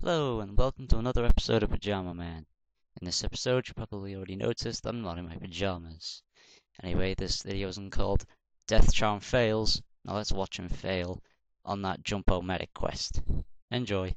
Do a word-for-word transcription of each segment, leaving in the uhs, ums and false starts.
Hello and welcome to another episode of Pajama Man. In this episode, you probably already noticed that I'm not in my pajamas. Anyway, this video isn't called Deathcharm Fails. Now let's watch him fail on that jump-o-matic quest. Enjoy.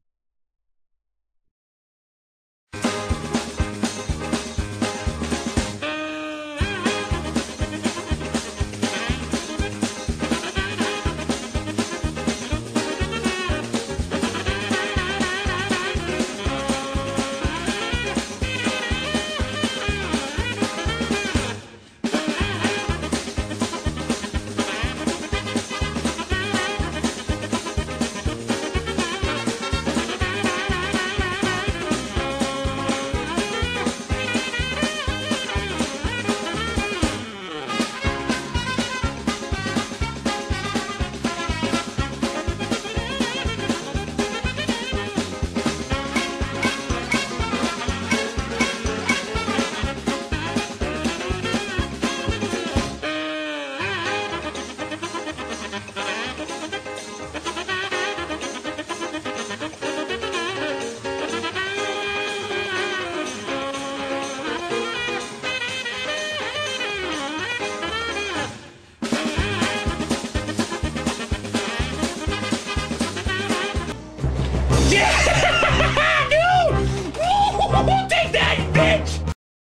Take that, bitch!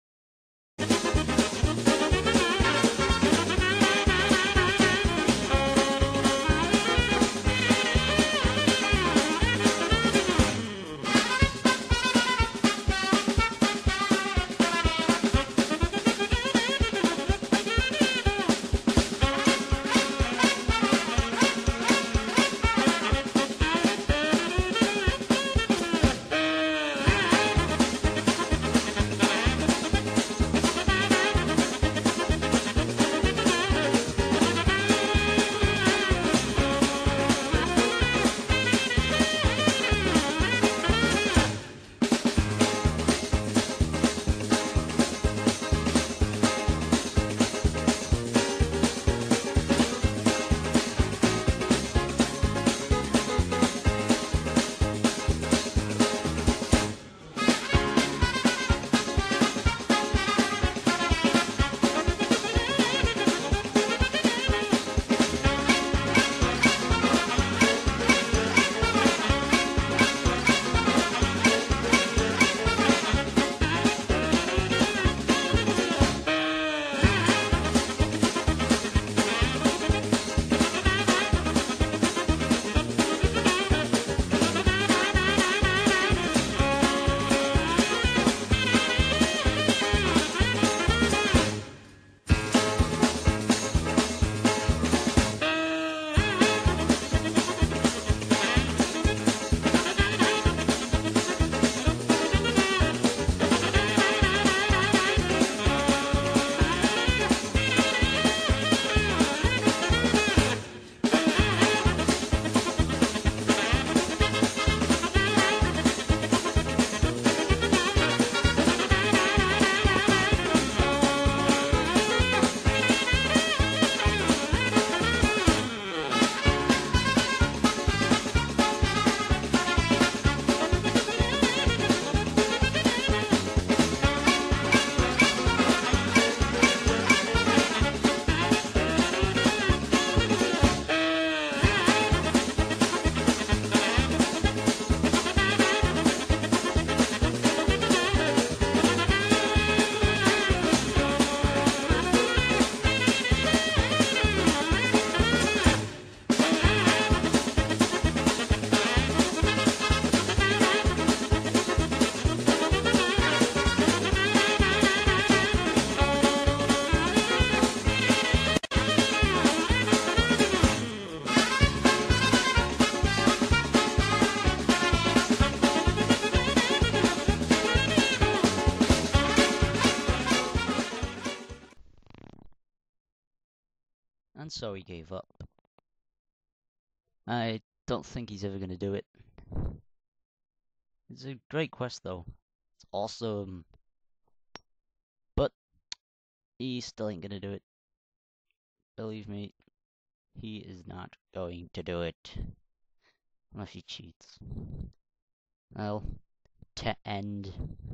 And so he gave up. I don't think he's ever going to do it. It's a great quest though. It's awesome. But he still ain't going to do it. Believe me, he is not going to do it. Unless he cheats. Well, to end.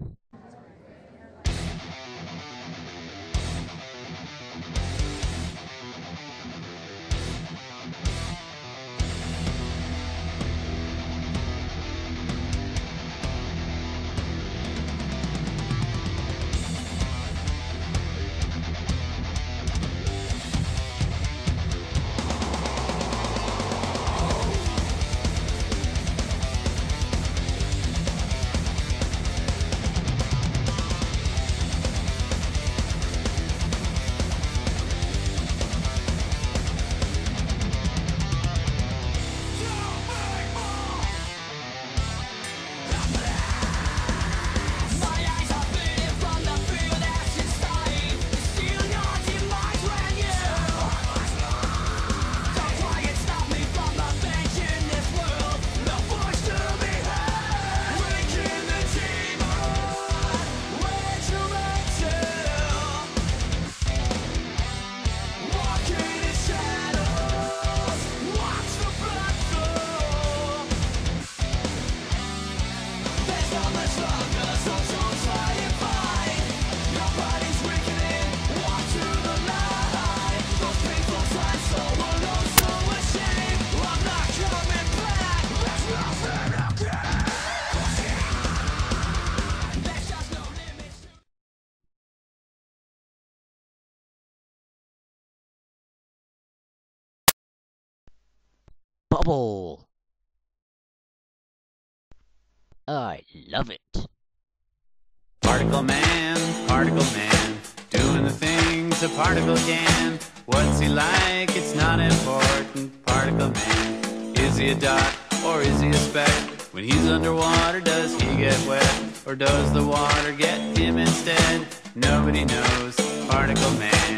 Bubble! I love it. Particle Man, Particle Man, doing the things a particle can. What's he like? It's not important. Particle Man, is he a dot or is he a speck? When he's underwater, does he get wet? Or does the water get him instead? Nobody knows. Particle Man.